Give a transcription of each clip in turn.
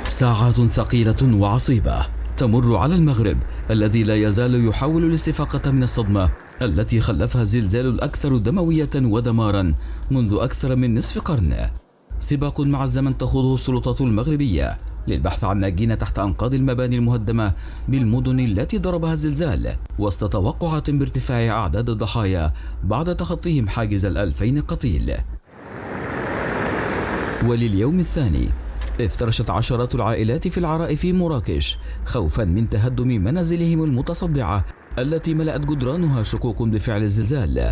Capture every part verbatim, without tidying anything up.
ساعات ثقيلة وعصيبة تمر على المغرب الذي لا يزال يحاول الاستفاقة من الصدمة التي خلفها الزلزال الأكثر دموية ودمارا منذ أكثر من نصف قرن. سباق مع الزمن تخوضه السلطات المغربية للبحث عن ناجين تحت أنقاض المباني المهدمة بالمدن التي ضربها الزلزال، وسط توقعات بارتفاع أعداد الضحايا بعد تخطيهم حاجز الألفين قتيل. ولليوم الثاني افترشت عشرات العائلات في العراء في مراكش خوفا من تهدم منازلهم المتصدعة التي ملأت جدرانها شكوك بفعل الزلزال.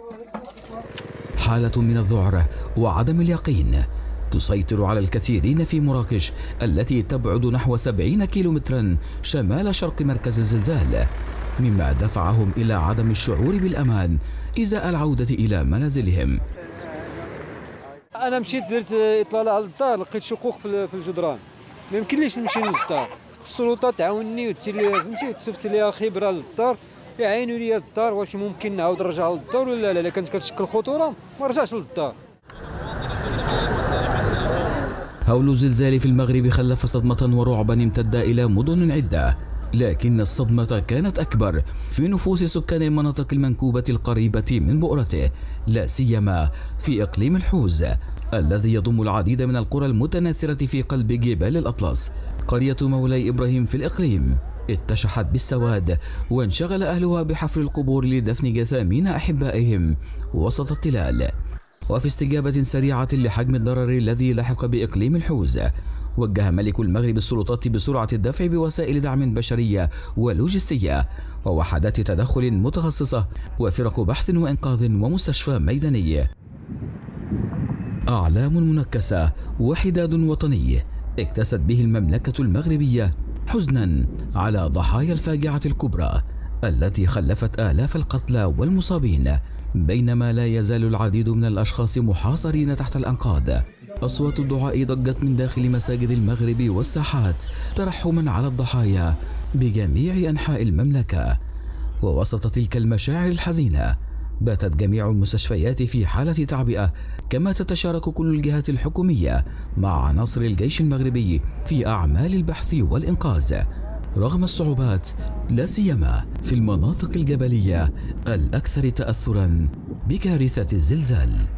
حالة من الذعر وعدم اليقين تسيطر على الكثيرين في مراكش التي تبعد نحو سبعين كيلومترا شمال شرق مركز الزلزال، مما دفعهم إلى عدم الشعور بالأمان إزاء العودة إلى منازلهم. انا مشيت درت اطلاله على الدار، لقيت شقوق في الجدران، ما يمكنليش نمشي للدار. السلطات تعاونني فهمتي وتصيفط لي خبره للدار يعينوا لي الدار واش ممكن نعاود نرجع للدار ولا لا. لا كانت كتشكل خطوره ما رجعش للدار. هول الزلزال في المغرب خلف صدمة ورعبا امتد إلى مدن عدة، لكن الصدمة كانت أكبر في نفوس سكان المناطق المنكوبة القريبة من بؤرته، لا سيما في إقليم الحوز الذي يضم العديد من القرى المتناثرة في قلب جبال الأطلس. قرية مولاي إبراهيم في الإقليم اتشحت بالسواد، وانشغل أهلها بحفر القبور لدفن جثامين أحبائهم وسط التلال. وفي استجابة سريعة لحجم الضرر الذي لحق بإقليم الحوز، وجه ملك المغرب السلطات بسرعة الدفع بوسائل دعم بشرية ولوجستية ووحدات تدخل متخصصة وفرق بحث وإنقاذ ومستشفى ميداني. أعلام منكسة وحداد وطني اكتست به المملكة المغربية حزنا على ضحايا الفاجعة الكبرى التي خلفت آلاف القتلى والمصابين، بينما لا يزال العديد من الأشخاص محاصرين تحت الأنقاض. أصوات الدعاء ضجت من داخل مساجد المغرب والساحات ترحما على الضحايا بجميع أنحاء المملكة. ووسط تلك المشاعر الحزينة باتت جميع المستشفيات في حالة تعبئة، كما تتشارك كل الجهات الحكومية مع عناصر الجيش المغربي في أعمال البحث والإنقاذ رغم الصعوبات، لا سيما في المناطق الجبلية الأكثر تأثرا بكارثة الزلزال.